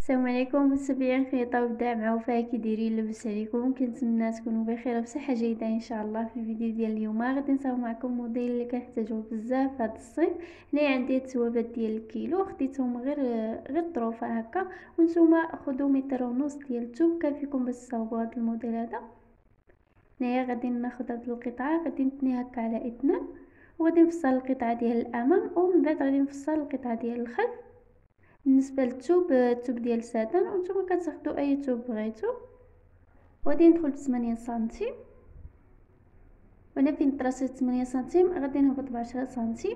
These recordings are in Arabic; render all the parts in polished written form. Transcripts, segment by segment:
السلام عليكم متابعين خياطه وابداع مع وفاء. كي دايرين؟ لاباس عليكم؟ كنتمنى تكونوا بخير وبصحه جيده ان شاء الله. في الفيديو ديال اليوم غادي نصاوب معكم موديل اللي كنحتاجوه بزاف هذا الصيف. هنا عندي التوابات ديال الكيلو، خديتهم غير طروفه هكا، وانتم خذوا متر ونص ديال الثوب كافيكم باش تصاوبوا هذا الموديل هذا. هنايا غادي ناخذ هذه القطعه، غادي نتني هكا على اثنان، وغادي نفصل القطعه ديال الامام ومن بعد غادي نفصل القطعه ديال الخلف. بالنسبه للثوب، الثوب ديال الساتان، وانتم كتاخذوا اي ثوب بغيتو. وغادي ندخل ب8 سنتيم، وانا فين طراسيت 8 سنتيم غادي نهبط ب10 سنتيم.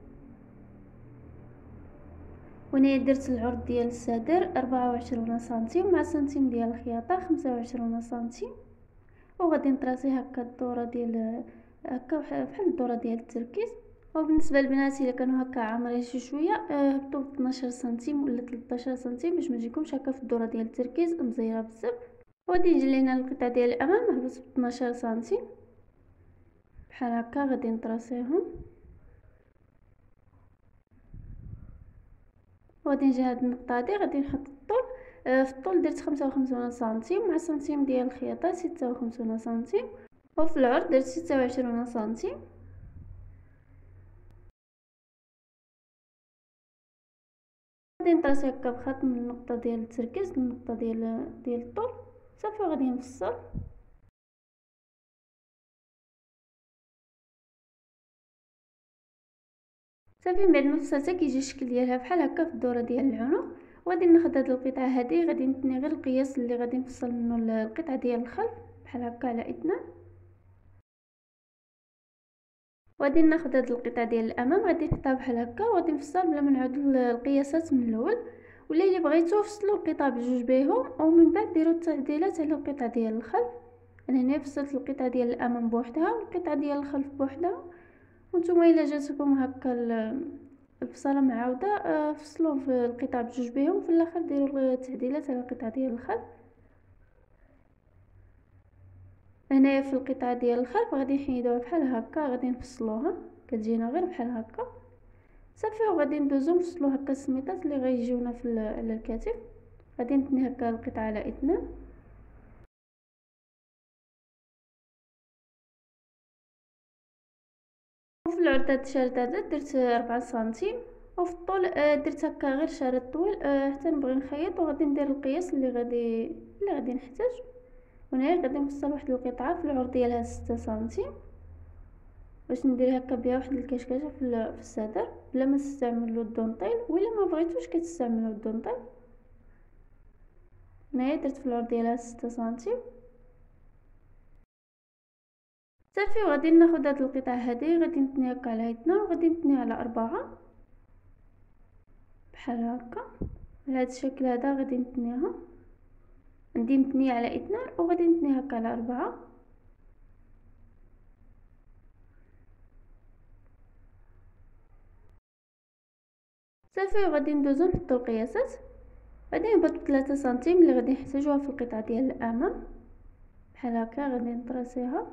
وهنا درت العرض ديال الصدر 24 سنتيم مع سنتيم ديال الخياطه 25 سنتيم، وغادي نطراسي هكا الدوره ديال هكا بحال الدوره ديال التركيز. وبالنسبه للبنات الا كانوا هكا عامرين شويه هبطوا 12 سنتيم ولا 13 سنتيم باش ما تجيكمش هكا في الدوره ديال التركيز مزيره بزاف. وغادي نجي لينا القطعه ديال الامام نهبط ب 12 سنتيم بحال هكا، غادي نطراسيهم. وغادي نجي هاد النقطه هادي غادي نحط الطول. في الطول درت 55 سنتيم مع سنتيم ديال الخياطه 56 سنتيم، وفي العرض درت 26 سنتيم. غادي نطراسي هكا بخط من النقطه ديال التركيز للنقطه ديال الطول صافي، وغادي نفصل. صافي من بعد ما فصلتها كيجي الشكل ديالها بحال هكا في الدوره ديال العنق. وغادي ناخذ هاد القطعه هذه، غادي نتني غير القياس اللي غادي نفصل منه القطعه ديال الخلف بحال هكا على اثنان. وغادي ناخذ هاد القطعه ديال الامام غادي نحطها بحال هكا، وغادي نفصل بلا ما نعاود القياسات من الاول. ولا الا بغيتو فصلوا القطع بجوج بينهم ومن بعد ديروا التعديلات على القطعه ديال الخلف. انا هنا فصلت القطعه ديال الامام بوحدها والقطعه ديال الخلف بوحدها، وانتم الا جاتكم هكا الفصاله معاوده فصلوا في القطع بجوج بينهم، في الاخر ديروا التعديلات على القطعه ديال الخلف. هنايا في القطعه ديال الخلف غادي نحيدوها بحال هكا، غادي نفصلوها كتجينا غير بحال هكا صافي. وغادي ندوزو نفصلو هكا السميطات اللي غيجيونا على الكتف. غادي نتني هكا القطعه على اثنان. وفي العرض هاد الشارد هذا درت 4 سنتيم، وفي الطول درت هكا غير شارد طويل حتى نبغي نخيط، وغادي ندير القياس اللي غادي نحتاج. هنا غادي نفصل واحد القطعه في العرض ديالها 6 سنتيم باش ندير هكا بها واحد الكشكشه في الصدر بلا ما نستعملوا الدونطيل، ولا ما بغيتوش كتستعملوا الدونطيل. هنايا درت في العرض ديالها 6 سنتيم صافي. وغادي ناخذ هاد القطعه هذه غادي نتني هكا على اثنان، وغادي نتني على 4 بحال هكا على هاد الشكل هذا. غادي نتنيها، ندي نتني على اثنان وغادي نتني هكا على 4 صافي. وغادي ندوزو نحطو القياسات. غادي نهبط ب3 سنتيم اللي غادي نحتاجوها في القطعه ديال الامام بحال هكا. غادي نطراسيها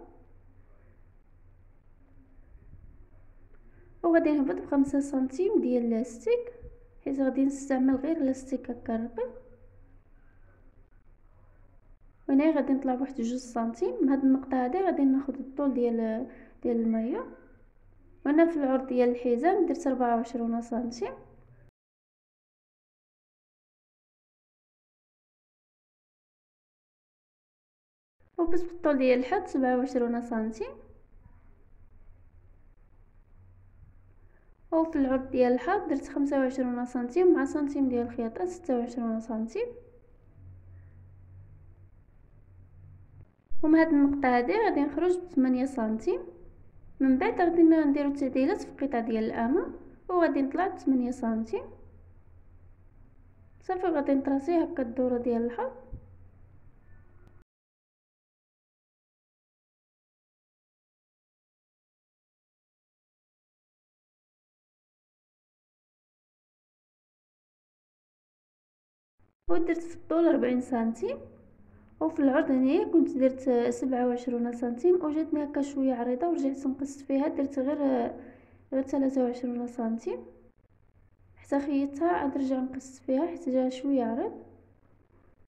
وغادي نهبط ب5 سنتيم ديال اللاستيك، حيت غادي نستعمل غير لاستيك هكا رقيق. وهنا غادي نطلع بواحد 2 سنتيم من هاد النقطه هذه. غادي ناخذ الطول ديال المايو، وانا في العرض ديال الحزام درت 24 سنتيم. وبس بالطول ديال الحد 27 سنتيم، وفي العرض ديال الحد درت 25 سنتيم مع سنتيم ديال الخياطه 26 سنتيم. ومن هاد النقطه هذه غادي نخرج ب8 سنتيم. من بعد غادي نديرو التعديلات في القطعه ديال الامام، وغادي نطلع ب8 سنتيم صافي. غادي نطراسي هكا الدوره ديال الحد. ودرت في الطول 40 سنتيم، وفي العرض هنايا كنت درت 27 سنتيم، وجاتني هكا شويه عريضه ورجعت نقصت فيها درت غير 23 سنتيم. حتى خيطتها عاد نرجع نقص فيها حيت جا شويه عريض.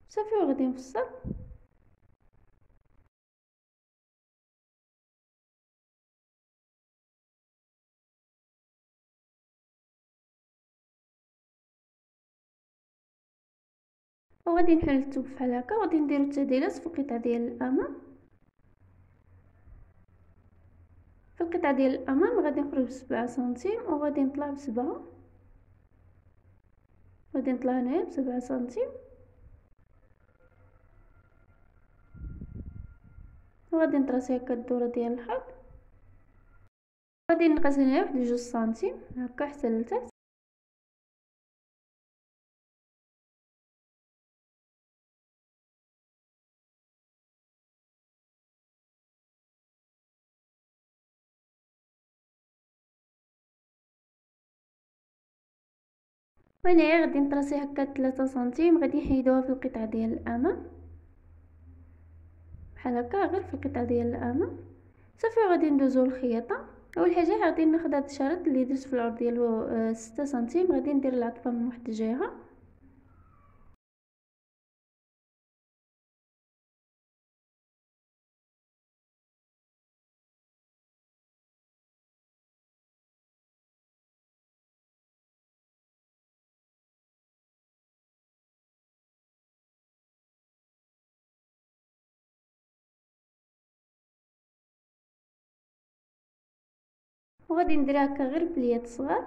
صافي وغادي نفصل. وغادي نحل بحال هكا، وغادي نديرو التعديلات في القطعه ديال الامام. في القطعه ديال الامام غادي نخرج ب7 سنتيم وغادي نطلع ب7، غادي نطلع هنايا ب7 سنتيم وغادي نطراسي هكا الدوره ديال الخيط. غادي نقص هنايا واحد 2 سنتيم هكا حتى لتحت. وهنايا غادي نطراسي هكا 3 سنتيم، غادي نحيدوها في القطعه ديال الامام بحال هكا، غير في القطعه ديال الامام. صافي وغادي ندوزو للخياطه. اول حاجه غادي ناخذ هذا الشريط اللي درت في العرض ديالو 6 سنتيم، غادي ندير العطفه من واحد الجهه. وغادي ندير هكا غير بليات صغار.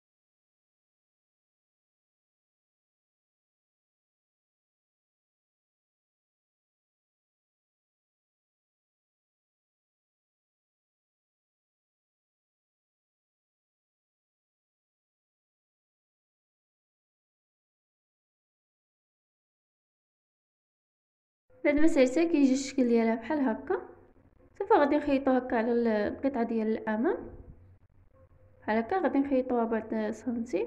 بعد ما ساليتها كيجي الشكل ديالها بحال هكا. صافي غادي نخيطو هكا على القطعه ديال الامام بحال هكا، غادي نخيطوها بعد سنتيم.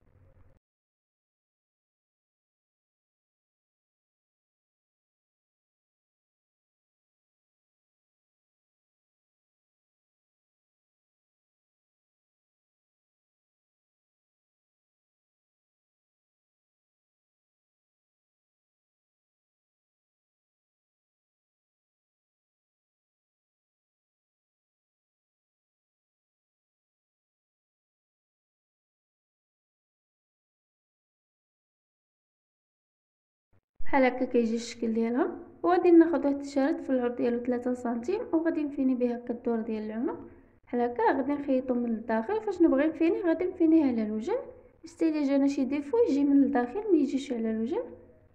بحال هكا كيجي الشكل ديالها. وغادي ناخذ واحد الشريط في العرض ديالو 3 سنتيم وغادي نفيني به هكا الدور ديال العنق بحال هكا. غادي نخيطو من الداخل، فاش نبغي نفيني غادي نفينيه على الوجه، حتى الا جانا شي ديفو يجي من الداخل ما يجيش على الوجه.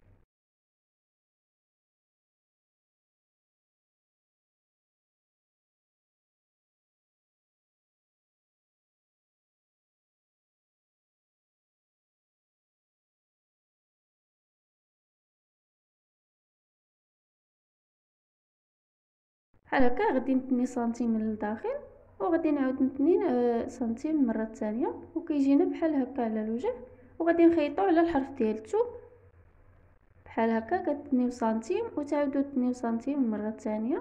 بحال هكا غادي نتني سنتيم من الداخل وغادي نعاود نتني سنتيم المره الثانيه، وكيجينا بحال هكا على الوجه. وغادي نخيطو على الحرف ديال التو بحال هكا، كتنيو سنتيم وتعاودوا تنيو سنتيم المره الثانيه.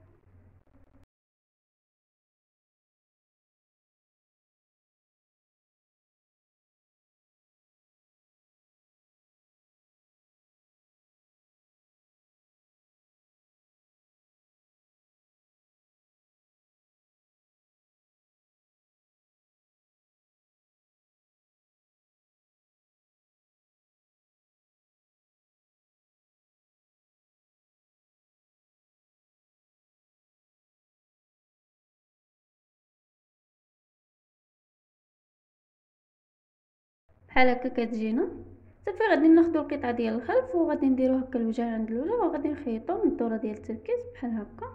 بحال هكا كتجينا. صافي غادي ناخذوا القطعه ديال الخلف وغادي نديرو هكا الوجه عند الوجه، وغادي نخيطو من الدوره ديال التركيز بحال هكا.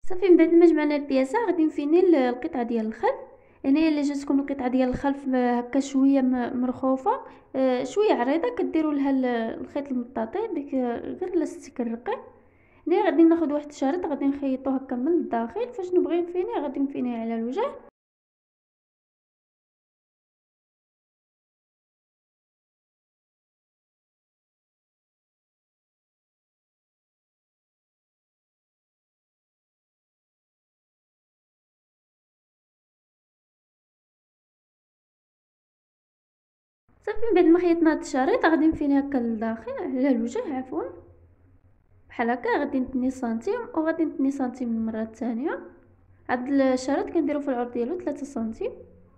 صافي من بعد ما جمعنا البياسه غادي نفيني القطعه ديال الخلف. هنايا الا جاتكم القطعه ديال الخلف هكا شويه مرخوفه، شويه عريضه، كديروا لها الخيط المطاطي ديك، غير لاستيك الرقيق. هنا غادي ناخذ واحد الشريط غادي نخيطو هكا من الداخل، فاش نبغي نفينيه غادي نفينيه على الوجه. صافي من بعد ما خيطنا هاد الشريط غادي نفينيه هكا للداخل على الوجه عفوا، بحال هكا. غادي نتني سنتيم وغادي نتني سنتيم المره الثانيه. هاد الشريط كنديرو في العرض ديالو 3 سنتيم.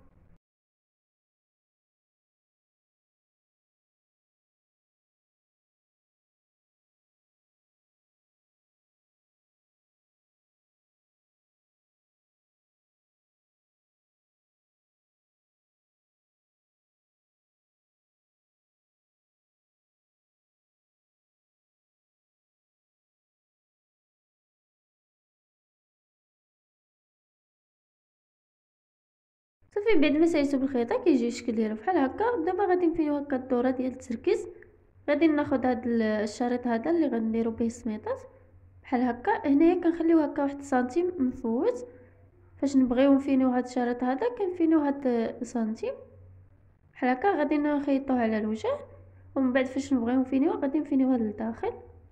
صافي بعد ما سايتو بالخيطه كيجي الشكل ديالو بحال هكا. دابا غادي نفينيو هكا الدوره ديال التركيز. غادي ناخذ هاد الشريط هذا اللي غنديرو به السميطات بحال هكا. هنايا كنخليو هكا واحد سنتيم مفوت، فاش نبغيو نفينيو هاد الشريط هذا كنفينيو هاد سنتيم بحال هكا. غادي نخيطوه على الوجه، ومن بعد فاش نبغيو نفينيو غادي نفينيوه للداخل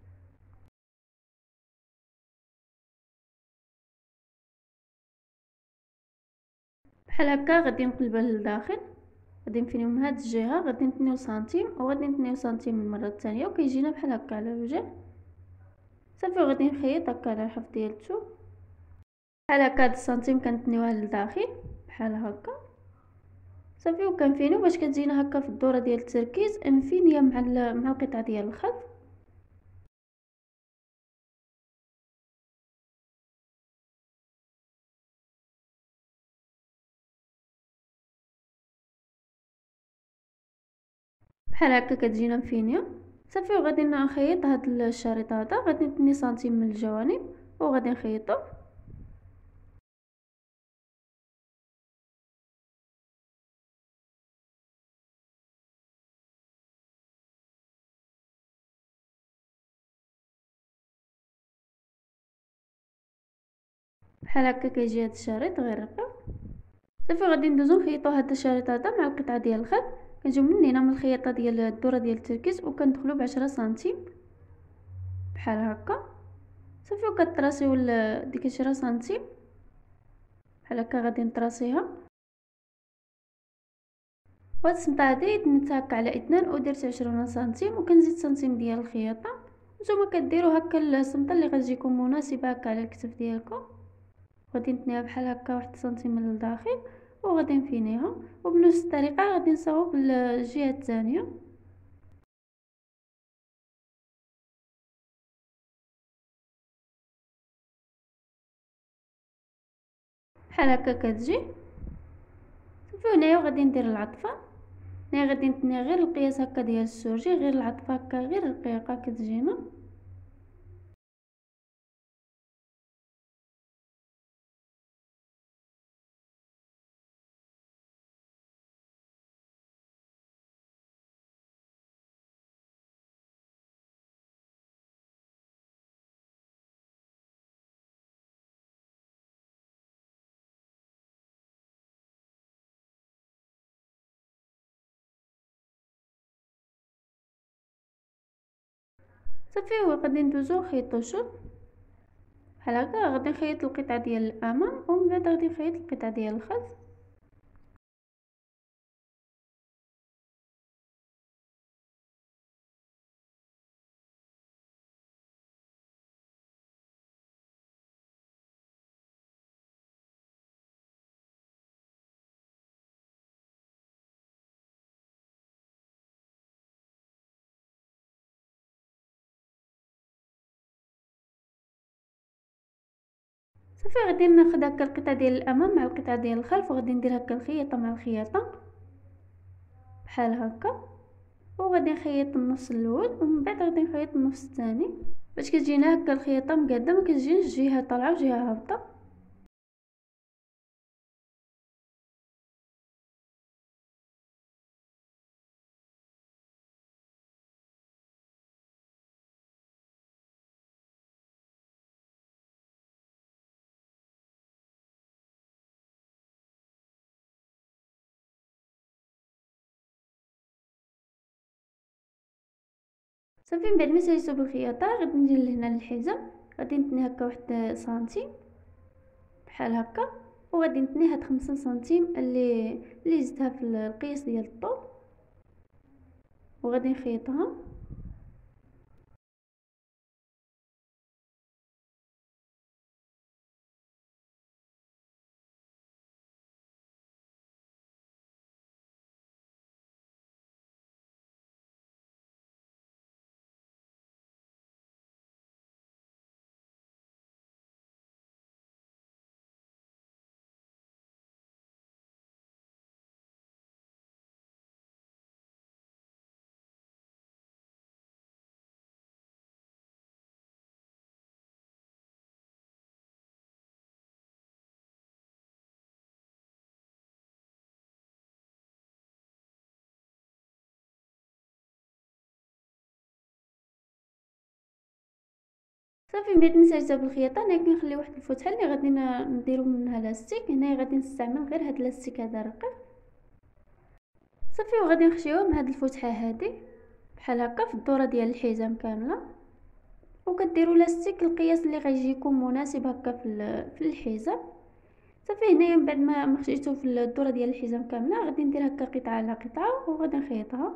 بحال هكا. غادي نقلبها للداخل، غادي نفينيو من هاد الجهه، غادي نتنيو سنتيم وغادي نتنيو سنتيم المره الثانيه، وكيجينا بحال هكا على الوجه. صافي غادي نخيط هكا على الحرف ديال الثوب بحال هكا. هاد السنتيم كنتنيوها للداخل بحال هكا. صافي وكنفينيو باش كتجينا هكا في الدوره ديال التركيز مفينيه مع القطعه ديال الخلف. بحال هكا كتجينا مفينيه. صافي وغادي نخيط هاد الشريط هذا، غادي نتني سنتيم من الجوانب وغادي نخيطو بحال هكا. كيجي هاد الشريط غير رقيق. صافي غادي ندوزو نخيطو هاد الشريط هذا مع القطعه ديال الخلف. كنجيو من هنا من الخياطه ديال الدوره ديال التركيز وكندخلو ب10 سنتيم بحال هكا. صافي وكتراسيو ديك 10 سنتيم بحال هكا. غادي نطراسيها. وهاد السمطه هادي دنتها هكا على 2 ودرت 20 سنتيم وكنزيد سنتيم ديال الخياطه. نتوما كديروا هكا السمطه اللي غتجيكم مناسبه هكا على الكتف ديالكم. غادي نتنيها بحال هكا 1 سنتيم من الداخل وغادي نفينيها، وبنفس الطريقه غادي نصاوب الجهه الثانيه بحال هكا كتجي. صافي هنايا غادي ندير العطفه. هنا غادي نتني غير القياس هكا ديال السورجي، غير العطفه هكا غير رقيقه كتجينا. صافي وغادي ندوزو نخيطو شوط بحال هكا. غادي نخيط القطعه ديال الامام ومن بعد غادي نخيط القطعه ديال الخلف. صافي غادي ناخد هكا القطعه ديال الامام مع القطعه ديال الخلف وغادي ندير هكا الخياطه مع الخياطه بحال هكا. وغادي نخيط النص الاول ومن بعد غادي نخيط النص الثاني. باش كتجينا هكا الخياطه مقاده، ما كتجينش جهه طالعه وجهه هابطه. صافي من بعد ما ساليتو بالخياطه غادي ندير لهنا للحزام، غادي نتني هكا واحد سنتيم بحال هكا، وغادي نتني هاد 5 سنتيم اللي زدتها في القياس ديال الطول، وغادي نخيطها. صافي من بعد ما ساليتها بالخياطه هنا كنخلي واحد الفتحه اللي غادي نديرو منها لاستيك. هنايا غادي نستعمل غير هاد لاستيك هذا رقيق. صافي وغادي نخشيوه من هاد الفتحه هادي بحال هكا في الدوره ديال الحزام كامله، وكديروا لاستيك القياس اللي غيجيكم مناسب هكا في الحزام. صافي هنايا من بعد ما خشيتو في الدوره ديال الحزام كامله غادي ندير هكا قطعه على قطعه وغادي نخيطها.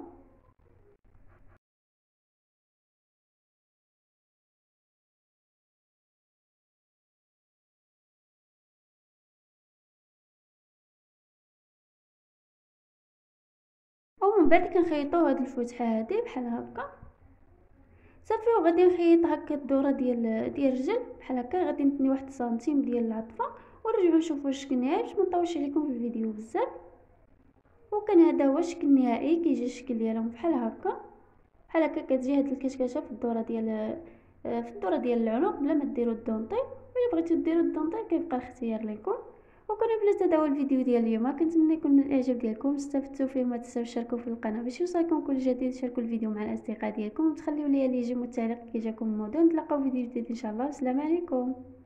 ومن بعد كنخيطو هاد الفتحه هادي بحال هكا. صافي وغادي نخيط هكا الدوره ديال الرجل بحال هكا، غادي نتني واحد سنتيم ديال العطفه، ونرجعوا نشوفوا الشكل النهائي باش ما نطولش عليكم في الفيديو بزاف. وكان هذا هو الشكل النهائي، كيجي الشكل ديالهم بحال هكا. بحال هكا كتجي هاد الكشكشه في الدوره ديال العنق بلا ما ديروا الدونطي. الا بغيتو ديروا الدونطي كيبقى الاختيار لكم. وكنا بلا هذا هو الفيديو ديال اليوم، كنتمنى يكون من الاعجاب ديالكم استفدتوا فيه. ما تنساوش تشاركوا في القناه باش يوصلكم كل جديد، شاركوا الفيديو مع الاصدقاء ديالكم وتخليوا لي اليجم والتعليق كي جاكم الموضوع. نتلاقاو في فيديو جديد ان شاء الله. السلام عليكم.